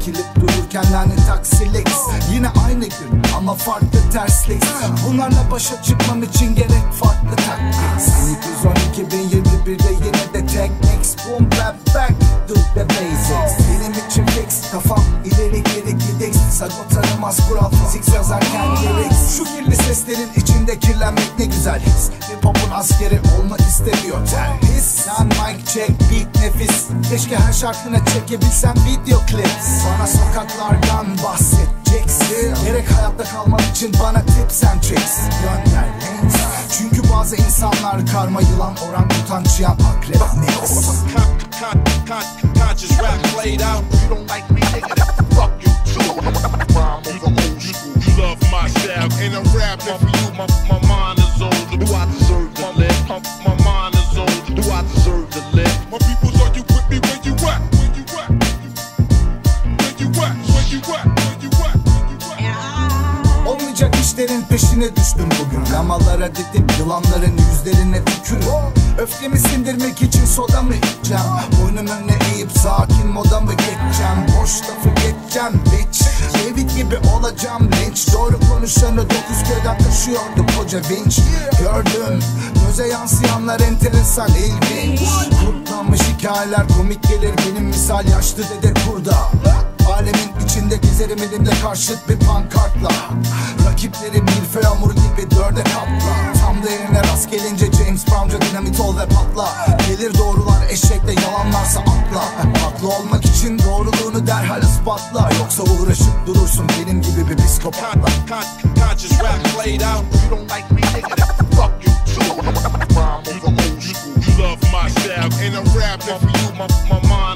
Dikilip dururken lanet taksilik. Yine aynı gün ama farklı terslik. Bunlarla başa çıkmam için gerek farklı taktik. 12.2021'de yine de techniques. Boom bap back to the basics. Benim için fix, kafam ileri geri gidik. Sago tanımaz kural, fizik yazarken lyrics. Şu kirli seslerin içinde kirlenmek ne güzel his. Bir popun askeri olmak istemiyor terhis. Sen mic check, beat nefis. Keşke her şarkına çekebilsem video clips. Bana sokaklardan bahsedeceksin. Gerek hayatta kalmak için bana tips and tricks gönder links. Çünkü bazı insanlar karma, yılan, orangutan, çiyan, akrep, nix. Conscious rap played out. You don't like me, nigga, then fuck you too. You love my style, and I'm rapping for you. My mind is older. Do I deserve to live? My mind is older. Do I deserve to live? My people's argue with me. Where you at? Where you at? Where you at? Where you at? Where you at? Olmayacak işlerin peşine düştüm bugün. Lamalara dedim, yılanların yüzlerine tükürüm. Öfkemi sindirmek için soda mı içeceğim? Boynum önüne eğip sakin moda mı geçeceğim? Boş lafı geçeceğim bitch. David gibi olacağım linç. Doğru konuşanı 9 köyden taşıyordu koca vinç. Gördüm göze yansıyanlar enteresan, ilginç. Kurtlanmış hikayeler komik gelir. Benim misal yaşlı dede kurda. Alemin içinde gezerim elimde karşıt bir pankartla. Rakiplerim milfe yağmuru gibi dörde katla. Tam da yerine rast gelince James Brown'ca dinamit ol ve patla. Gelir doğrular eşekle, yalanlarsa atla. Haklı olmak için doğruluğunu derhal ispatla. Yoksa uğraşıp durursun benim gibi bir psikopatla. Conscious rap played out. You don't like me, nigga, then fuck you too. You love my style, and I'm rapping for you. My mind